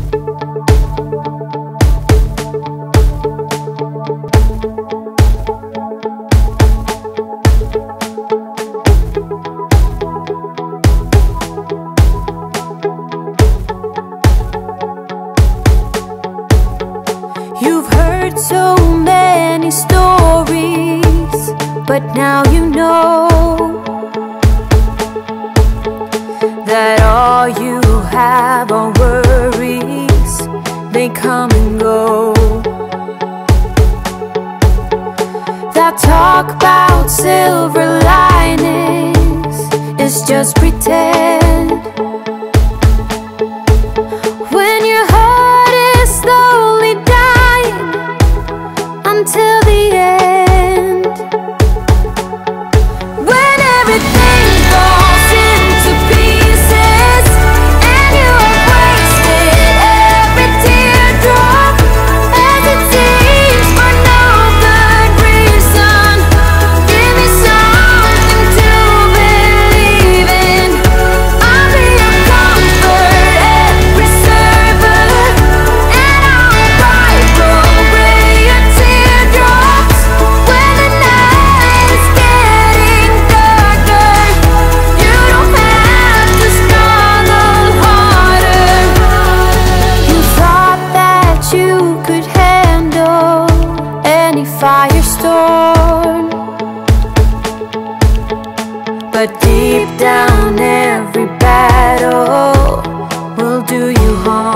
You've heard so many stories, but now you know that all you have are worries. They come and go. That talk about silver linings is just pretend. When your heart is slowly dying until the end, when everything falls into pieces and you have wasted every teardrop, as it seems for no good reason. Give me something to believe in. I'll be your comfort and preserver, and I'll wipe away your teardrops when the night is getting darker. You don't have to struggle harder. You thought that you could handle any firestorm, but deep down every battle will do you harm.